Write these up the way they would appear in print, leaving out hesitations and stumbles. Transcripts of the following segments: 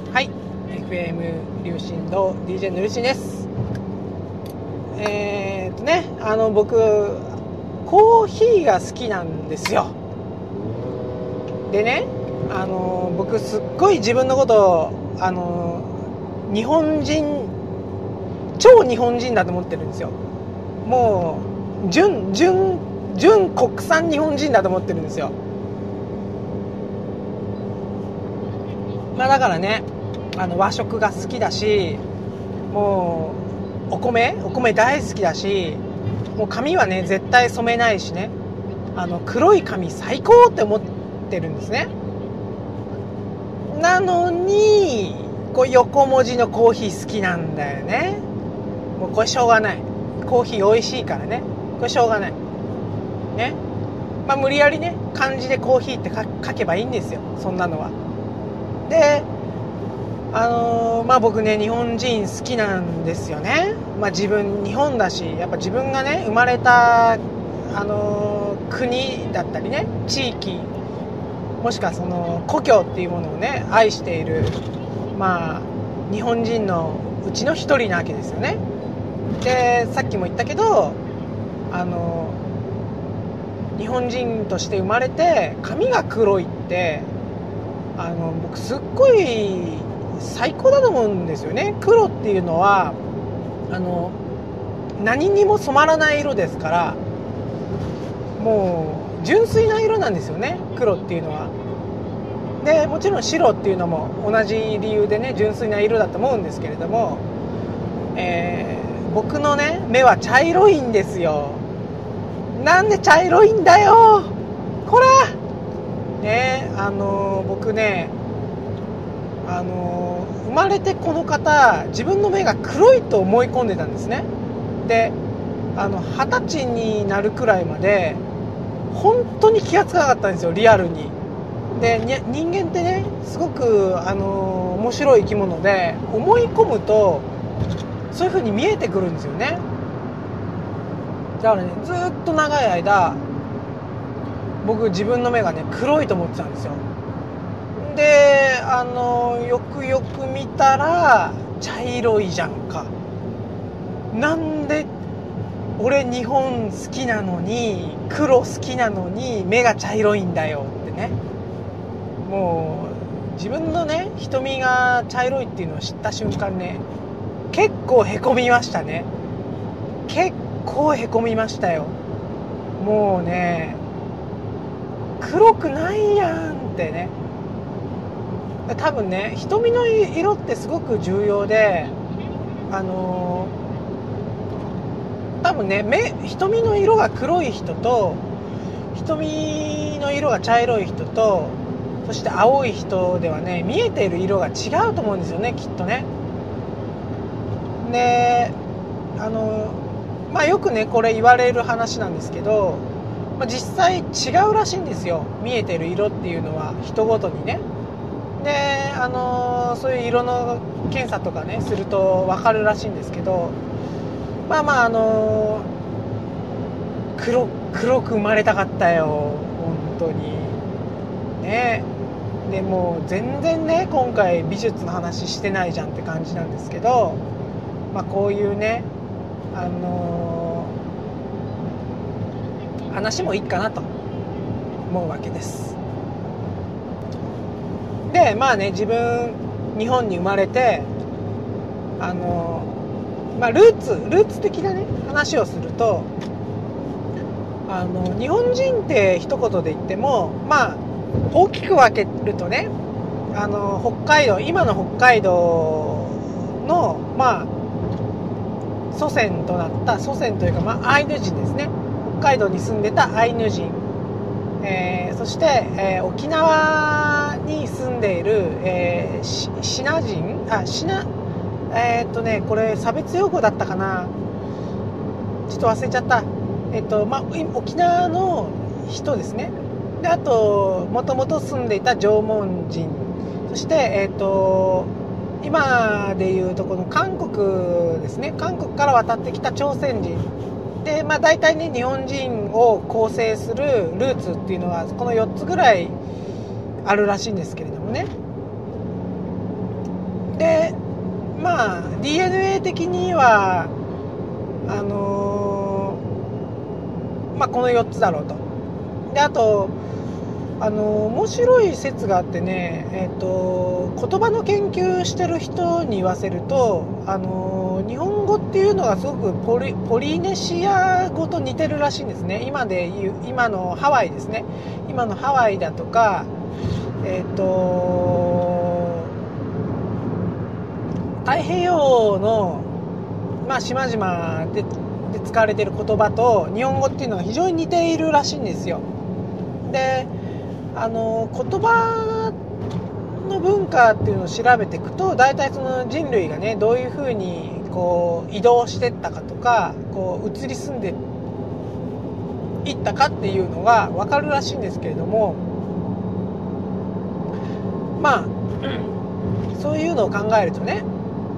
はい、FM 流進堂 DJ の流進です。僕コーヒーが好きなんですよ。でね、僕すっごい自分のことを日本人、超日本人だと思ってるんですよ。もう純国産日本人だと思ってるんですよ。まあだからね、和食が好きだし、もうお米大好きだし、もう髪はね絶対染めないしね、黒い髪最高って思ってるんですね。なのにこう横文字のコーヒー好きなんだよね。もうこれしょうがない。コーヒー美味しいからね、これしょうがないね。まあ無理やりね漢字でコーヒーって書けばいいんですよ、そんなのは。でまあ僕ね日本人好きなんですよね。まあ自分日本だし、やっぱ自分がね生まれた国だったりね、地域、もしくはその故郷っていうものをね愛している、まあ日本人のうちの一人なわけですよね。でさっきも言ったけど日本人として生まれて髪が黒いって僕すっごい最高だと思うんですよね。黒っていうのは何にも染まらない色ですから、もう純粋な色なんですよね、黒っていうのは。でもちろん白っていうのも同じ理由でね純粋な色だと思うんですけれども、僕のね目は茶色いんですよ。なんで茶色いんだよこらね。僕ね生まれてこの方自分の目が黒いと思い込んでたんですね。で20歳になるくらいまで本当に気がつかなかったんですよ、リアルに。で人間ってねすごく面白い生き物で、思い込むとそういう風に見えてくるんですよね。だからねずっと長い間僕自分の目がね黒いと思ってたんですよ。でよくよく見たら茶色いじゃんか。なんで俺日本好きなのに黒好きなのに目が茶色いんだよってね。もう自分のね瞳が茶色いっていうのを知った瞬間ね結構へこみましたね。結構へこみましたよ。もうね黒くないやんってね。多分ね瞳の色ってすごく重要で、多分ね瞳の色が黒い人と瞳の色が茶色い人とそして青い人ではね見えている色が違うと思うんですよね、きっとね。でまあよくねこれ言われる話なんですけど、まあ、実際違うらしいんですよ、見えてる色っていうのは人ごとにね。でそういう色の検査とかねすると分かるらしいんですけど、まあまあ黒く生まれたかったよ本当にね。でもう全然ね今回美術の話してないじゃんって感じなんですけど、まあこういうね話もいいかなと思うわけです。でまあね自分日本に生まれてまあルーツ的なね話をすると日本人って一言で言ってもまあ大きく分けるとね北海道、今の北海道のまあ祖先となった祖先というか、まあ、アイヌ人ですね。北海道に住んでたアイヌ人、そして、沖縄に住んでいる、シナ人これ差別用語だったかな、ちょっと忘れちゃった。まあ、沖縄の人ですね。であともともと住んでいた縄文人、そして今でいうとこの韓国ですね、韓国から渡ってきた朝鮮人で、まあ、大体ね日本人を構成するルーツっていうのはこの4つぐらいあるらしいんですけれどもね。 DNA 的にはこの4つだろうと。であと面白い説があってね、言葉の研究してる人に言わせると、日本語っていうのがすごくポリネシア語と似てるらしいんですね。今のハワイですね。今のハワイだとか、太平洋の、島々で使われている言葉と日本語っていうのが非常に似ているらしいんですよ。で言葉の文化っていうのを調べていくと、大体その人類がねどういうふうにこう移動していったかとか、こう移り住んでいったかっていうのが分かるらしいんですけれども、そういうのを考えるとね、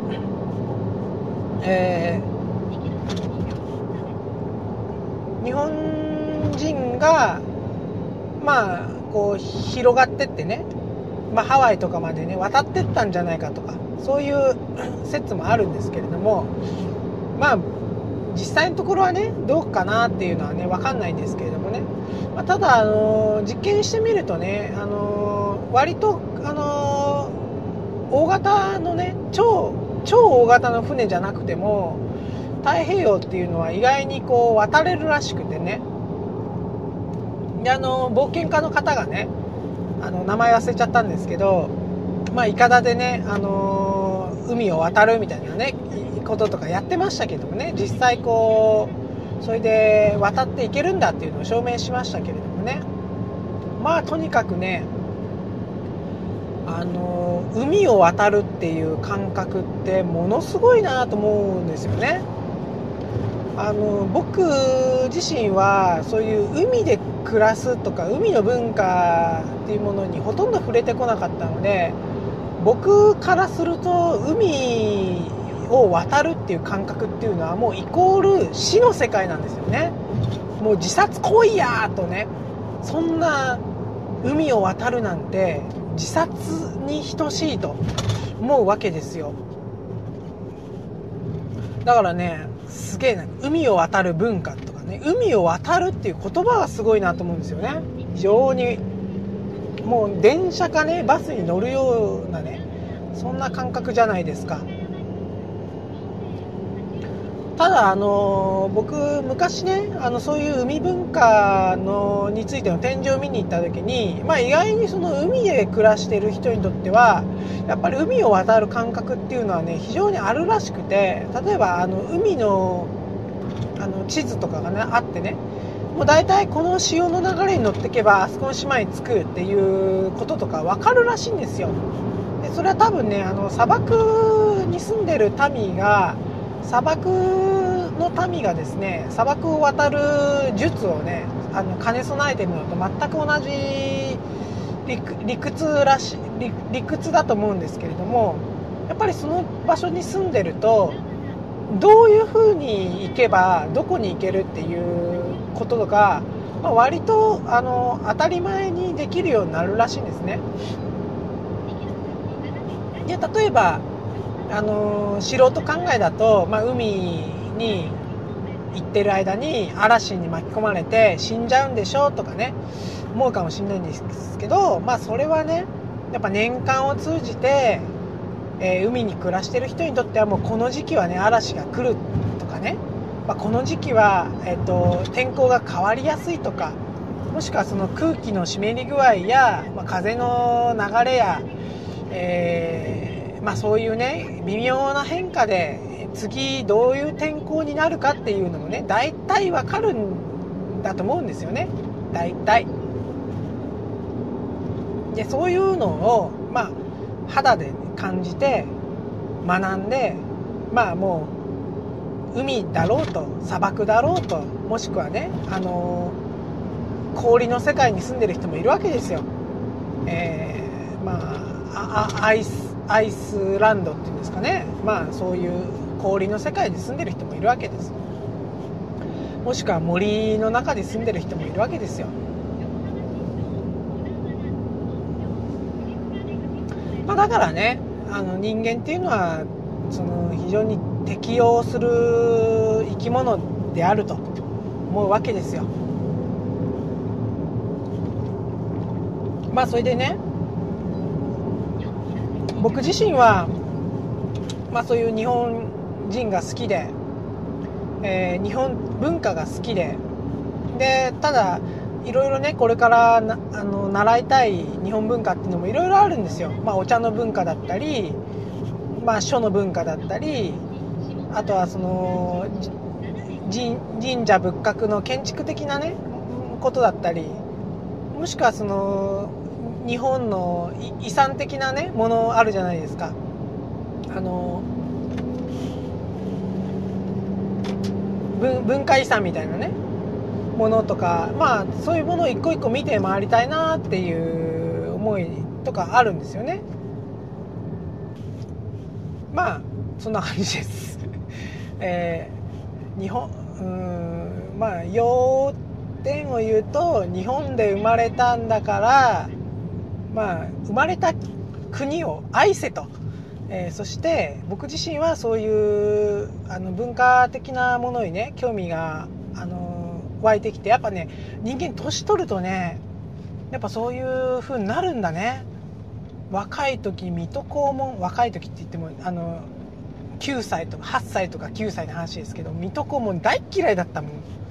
日本人がこう広がってってね、ハワイとかまでね渡ってったんじゃないかとか、そういう説もあるんですけれども、実際のところはねどうかなっていうのはね分かんないんですけれどもね、ただ実験してみるとね、割と大型のね超大型の船じゃなくても太平洋っていうのは意外にこう渡れるらしくてね。で冒険家の方がね名前忘れちゃったんですけど、いかだでね、海を渡るみたいなねこととかやってましたけどもね、実際こうそれで渡っていけるんだっていうのを証明しましたけれどもね、とにかくね海を渡るっていう感覚ってものすごいなと思うんですよね。僕自身はそういう海で暮らすとか海の文化っていうものにほとんど触れてこなかったので、僕からすると海を渡るっていう感覚っていうのはもうイコール死の世界なんですよね。もう自殺行為やーとね、そんな海を渡るなんて自殺に等しいと思うわけですよ。だからねすげえな、海を渡る文化とかね、海を渡るっていう言葉がすごいなと思うんですよね。非常にもう電車かねバスに乗るようなね、そんな感覚じゃないですか。ただ僕昔ねそういう海文化についての展示を見に行った時に、意外にその海で暮らしている人にとってはやっぱり海を渡る感覚っていうのはね非常にあるらしくて、例えば海の地図とかがねあってね、もう大体この潮の流れに乗っていけばあそこの島に着くっていうこととか分かるらしいんですよ。でそれは多分ね砂漠に住んでる民がですね、砂漠を渡る術をね兼ね備えてるのと全く同じ理屈だと思うんですけれども、やっぱりその場所に住んでるとどういう風に行けばどこに行けるっていうこととか、割と当たり前にできるようになるらしいんですね。で例えば素人考えだと、海に行ってる間に嵐に巻き込まれて死んじゃうんでしょとかね思うかもしれないんですけど、それはねやっぱ年間を通じて、海に暮らしてる人にとってはもうこの時期はね嵐が来るとかね、この時期は、天候が変わりやすいとか、もしくはその空気の湿り具合や、風の流れや、そういうね微妙な変化で次どういう天候になるかっていうのもね大体わかるんだと思うんですよね。大体でそういうのを肌で感じて学んで、もう海だろうと砂漠だろうと、もしくはね氷の世界に住んでる人もいるわけですよ。アイスランドっていうんですかね、そういう氷の世界で住んでる人もいるわけです。もしくは森の中で住んでる人もいるわけですよ。だからね人間っていうのはその非常に適応する生き物であると思うわけですよ。まあそれでね、僕自身は、そういう日本人が好きで、日本文化が好きで、ただいろいろね、これから習いたい日本文化っていうのもいろいろあるんですよ。お茶の文化だったり、書の文化だったり、あとはその神社仏閣の建築的なねことだったり、もしくはその日本の遺産的なねものあるじゃないですか。文化遺産みたいなねものとか、そういうものを一個一個見て回りたいなっていう思いとかあるんですよね。そんな感じです。日本要点を言うと、日本で生まれたんだから、生まれた国を愛せと、そして僕自身はそういう文化的なものにね興味が湧いてきて、やっぱね、人間年取るとね、やっぱそういう風になるんだね。若い時水戸黄門、若い時って言っても9歳とか8歳とか9歳の話ですけど、水戸黄門大嫌いだったもん。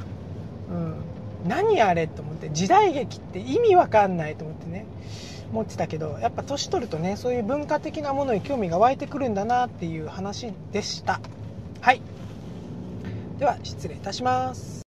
何あれと思って、時代劇って意味わかんないと思ってね思ってたけど、やっぱ年取るとね、そういう文化的なものに興味が湧いてくるんだなっていう話でした。はい、では失礼いたします。